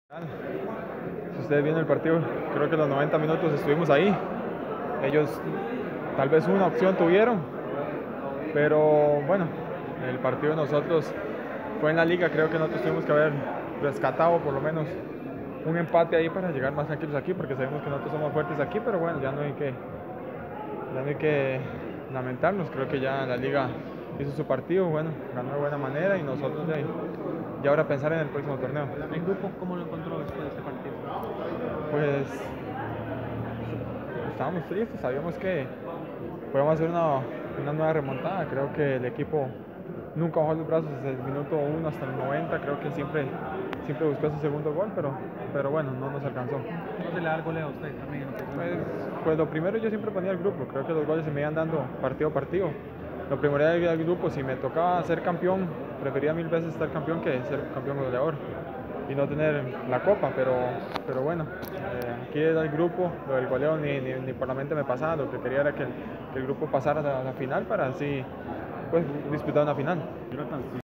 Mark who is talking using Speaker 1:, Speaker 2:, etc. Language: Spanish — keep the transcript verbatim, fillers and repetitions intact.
Speaker 1: Si ustedes vieron el partido, creo que los noventa minutos estuvimos ahí. Ellos tal vez una opción tuvieron, pero bueno, el partido de nosotros fue en la liga. Creo que nosotros tuvimos que haber rescatado por lo menos un empate ahí para llegar más tranquilos aquí, porque sabemos que nosotros somos fuertes aquí, pero bueno, ya no hay que, ya no hay que lamentarnos. Creo que ya la liga hizo su partido, bueno, ganó de buena manera y nosotros ya, ya ahora pensar en el próximo torneo.
Speaker 2: ¿El grupo cómo lo encontró después de este partido?
Speaker 1: Pues estábamos tristes, sabíamos que podíamos hacer una, una nueva remontada. Creo que el equipo nunca bajó los brazos desde el minuto uno hasta el noventa. Creo que siempre, siempre buscó ese segundo gol, pero, pero bueno, no nos alcanzó.
Speaker 2: ¿No se le da el goleo a usted también?
Speaker 1: Pues, pues lo primero, yo siempre ponía el grupo. Creo que los goles se me iban dando partido a partido. Lo primero era el grupo. Si me tocaba ser campeón, prefería mil veces estar campeón que ser campeón goleador y no tener la copa, pero, pero bueno, eh, aquí era el grupo. Lo del goleo ni, ni, ni por la mente me pasaba. Lo que quería era que el, que el grupo pasara a la final para así pues disputar una final.